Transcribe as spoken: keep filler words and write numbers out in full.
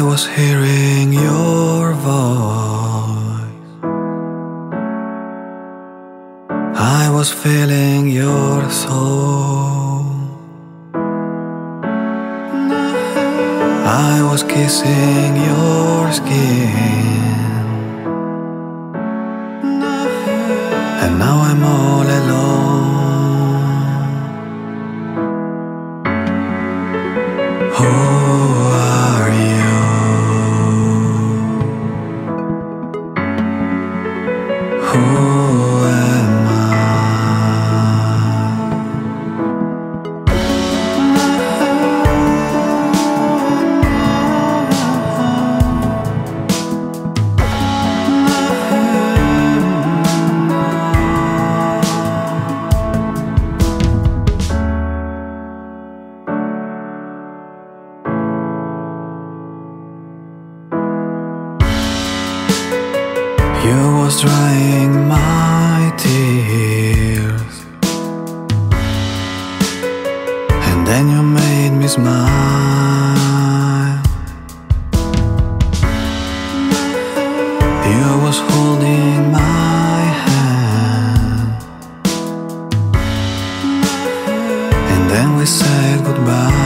I was hearing your voice, I was feeling your soul, I was kissing your skin, and now I'm all alone. Who are you? Who am I? You was drying my tears, and then you made me smile. You was holding my hand, and then we said goodbye.